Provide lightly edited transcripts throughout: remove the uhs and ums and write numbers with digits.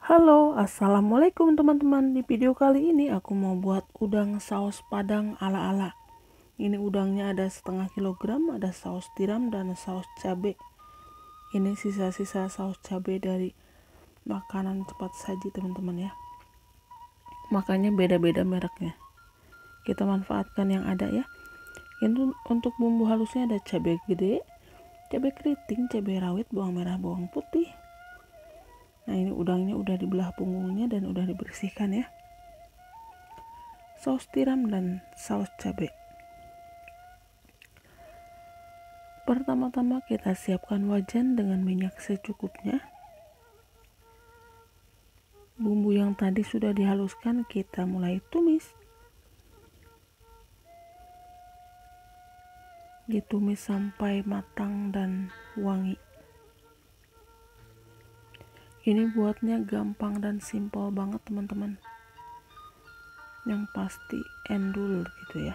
Halo, assalamualaikum teman-teman. Di video kali ini aku mau buat udang saus padang ala-ala. Ini udangnya ada 1/2 kilogram, ada saus tiram dan saus cabai. Ini sisa-sisa saus cabai dari makanan cepat saji teman-teman ya. Makanya beda-beda mereknya. Kita manfaatkan yang ada ya. Ini untuk bumbu halusnya ada cabai gede, cabai keriting, cabai rawit, bawang merah, bawang putih. Nah, ini udangnya udah dibelah punggungnya dan udah dibersihkan ya. Saus tiram dan saus cabai. Pertama-tama kita siapkan wajan dengan minyak secukupnya. Bumbu yang tadi sudah dihaluskan kita mulai tumis. Ditumis sampai matang dan wangi. Ini buatnya gampang dan simpel banget teman-teman. Yang pasti endul gitu ya.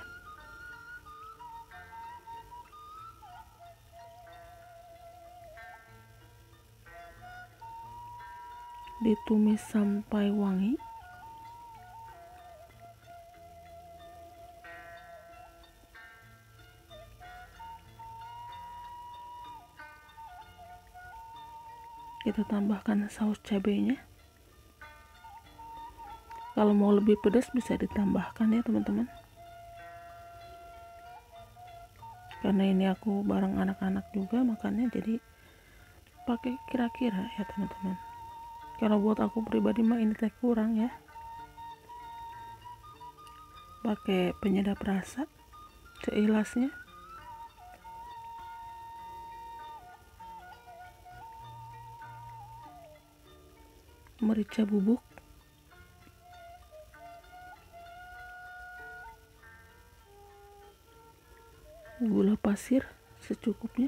Ditumis sampai wangi. Kita tambahkan saus cabainya. Kalau mau lebih pedas bisa ditambahkan ya teman-teman. Karena ini aku bareng anak-anak juga makannya, jadi pakai kira-kira ya teman-teman. Kalau buat aku pribadi mah ini teh kurang ya. Pakai penyedap rasa seikhlasnya. Merica bubuk. Gula pasir secukupnya.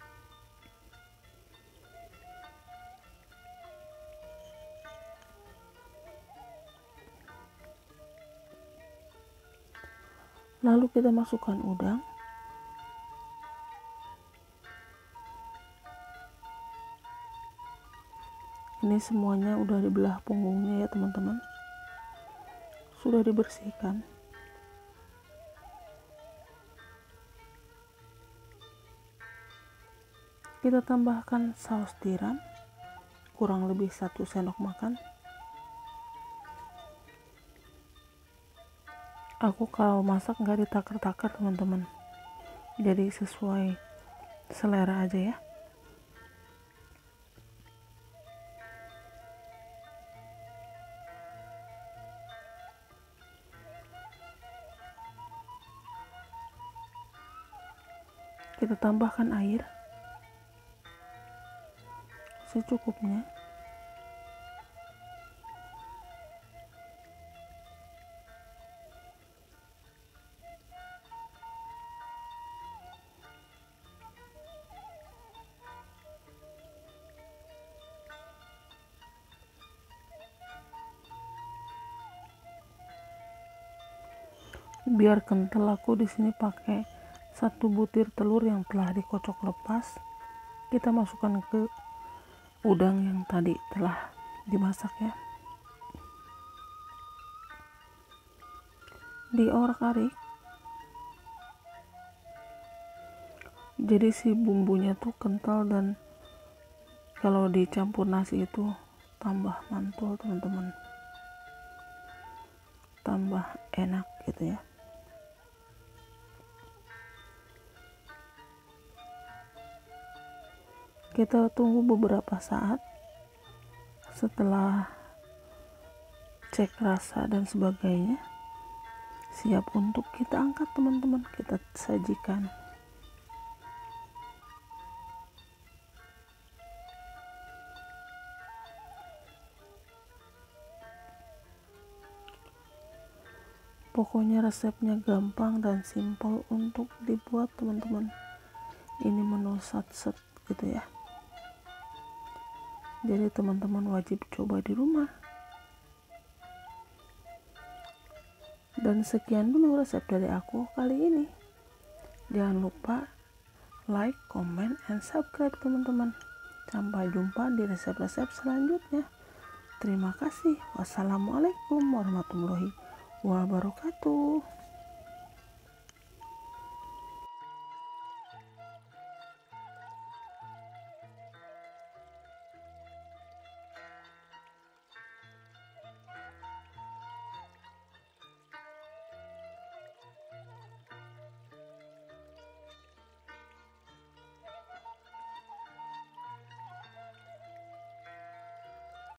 Lalu kita masukkan udang. Ini semuanya udah dibelah punggungnya ya teman-teman. Sudah dibersihkan. Kita tambahkan saus tiram. Kurang lebih 1 sendok makan. Aku kalau masak nggak ditakar-takar teman-teman. Jadi sesuai selera aja ya. Kita tambahkan air secukupnya. Biar kental aku di sini pakai 1 butir telur yang telah dikocok lepas. Kita masukkan ke udang yang tadi telah dimasak ya. Diorak-arik. Jadi si bumbunya tuh kental dan kalau dicampur nasi itu tambah mantul teman-teman. Tambah enak gitu ya. Kita tunggu beberapa saat. Setelah cek rasa dan sebagainya, siap untuk kita angkat teman-teman, kita sajikan. Pokoknya resepnya gampang dan simpel untuk dibuat teman-teman. Ini menu sat-set gitu ya. Jadi teman-teman wajib coba di rumah. Dan sekian dulu resep dari aku kali ini. Jangan lupa like, comment, and subscribe teman-teman. Sampai jumpa di resep-resep selanjutnya. Terima kasih. Wassalamualaikum warahmatullahi wabarakatuh.